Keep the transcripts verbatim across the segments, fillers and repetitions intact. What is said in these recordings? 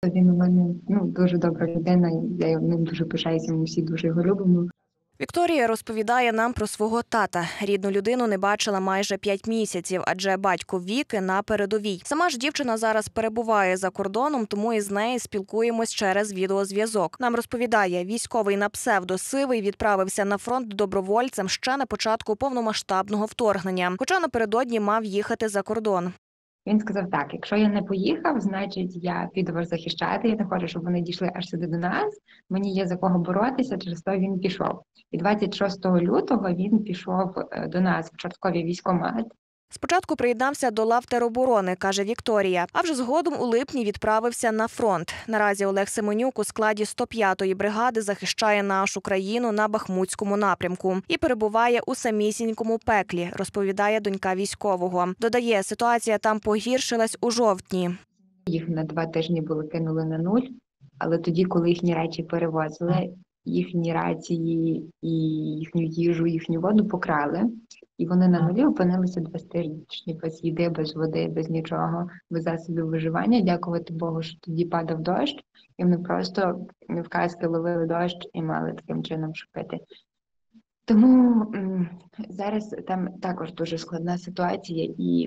Він у мене, ну, дуже добра людина, я ним дуже пишаюся, ми всі дуже його любимо. Вікторія розповідає нам про свого тата. Рідну людину не бачила майже п'ять місяців, адже батько Віки на передовій. Сама ж дівчина зараз перебуває за кордоном, тому із нею спілкуємось через відеозв'язок. Нам розповідає, військовий на псевдо Сивий відправився на фронт добровольцем ще на початку повномасштабного вторгнення, хоча напередодні мав їхати за кордон. Він сказав так: якщо я не поїхав, значить я піду вас захищати, я не хочу, щоб вони дійшли аж сюди до нас, мені є за кого боротися, через то він пішов. І двадцять шостого лютого він пішов до нас в Чорткові військкомат. Спочатку приєднався до лав тероборони, каже Вікторія, а вже згодом у липні відправився на фронт. Наразі Олег Семенюк у складі сто п'ятої бригади захищає нашу країну на Бахмутському напрямку і перебуває у самісінькому пеклі, розповідає донька військового. Додає, ситуація там погіршилась у жовтні. Їх на два тижні були кинули на нуль, але тоді, коли їхні речі перевозили, їхні рації і їхню їжу, їхню воду покрали. І вони на нулі опинилися два тижні без їди, без води, без нічого, без засобів виживання. Дякувати Богу, що тоді падав дощ, і вони просто в казки ловили дощ і мали таким чином що пити. Тому м- зараз там також дуже складна ситуація, і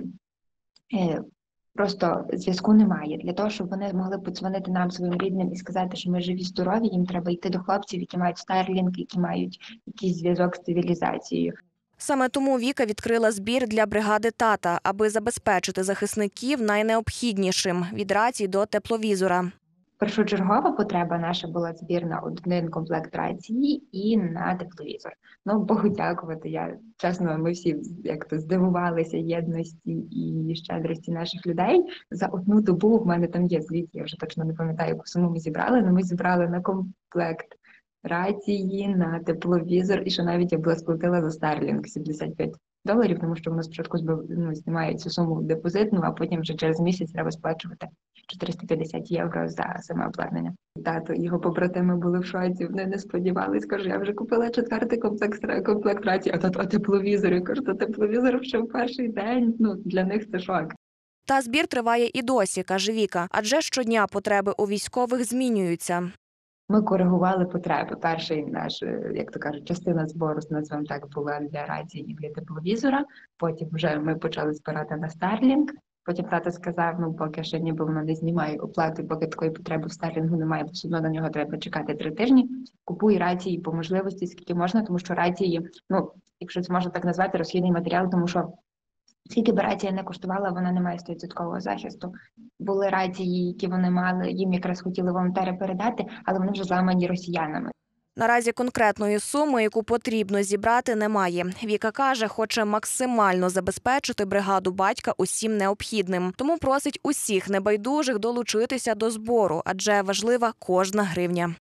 е, просто зв'язку немає. Для того, щоб вони могли подзвонити нам, своїм рідним, і сказати, що ми живі, здорові, їм треба йти до хлопців, які мають Starlink, які мають якийсь зв'язок з цивілізацією. Саме тому Віка відкрила збір для бригади тата, аби забезпечити захисників найнеобхіднішим – від рацій до тепловізора. Першочергова потреба наша була збір на один комплект рації і на тепловізор. Ну, Богу дякувати. Я, чесно, ми всі як-то здивувалися єдності і щедрості наших людей. За одну добу в мене там є звіт, я вже точно не пам'ятаю, яку суму ми зібрали, але ми зібрали на комплект рації, на тепловізор, і що навіть я була сплатила за Starlink сімдесят п'ять доларів, тому що воно спочатку ну, знімає цю суму депозитну, а потім вже через місяць треба сплачувати чотириста п'ятдесят євро за саме обладнання. Тато, його побратими були в шоці, вони не сподівались, кажу, я вже купила четвертий комплект, комплект рації, а тато, а тепловізор, я кажу, то тепловізор ще в перший день, ну, для них це шок. Та збір триває і досі, каже Віка, адже щодня потреби у військових змінюються. Ми коригували потреби. Перший наш, як то кажуть, частина збору, назвемо так, була для рації і для тепловізора. Потім вже ми почали збирати на Starlink. Потім тато сказав, ну поки ще ніби воно не знімає оплати, поки такої потреби в Starlink немає, бо все одно на нього треба чекати три тижні. Купуй рації по можливості, скільки можна, тому що рації, ну, якщо це можна так назвати, розхідний матеріал, тому що скільки б рація не коштувала, вона не має сто відсотків захисту. Були рації, які вони мали, їм якраз хотіли волонтери передати, але вони вже зламані росіянами. Наразі конкретної суми, яку потрібно зібрати, немає. Віка каже, хоче максимально забезпечити бригаду батька усім необхідним. Тому просить усіх небайдужих долучитися до збору, адже важлива кожна гривня.